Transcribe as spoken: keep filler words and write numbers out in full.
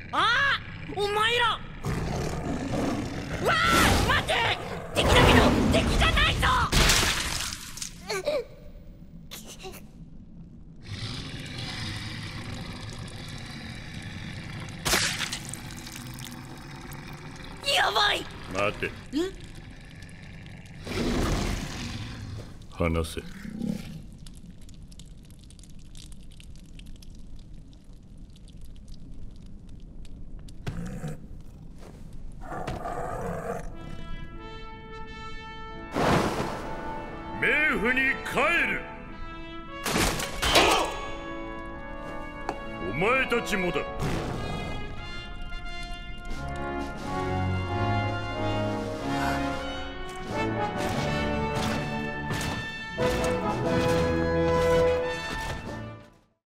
ああ、お前ら。わあ、待て。敵だけど敵じゃないぞ。やばい。 待て。話せ。冥府に帰る。お前たちもだ。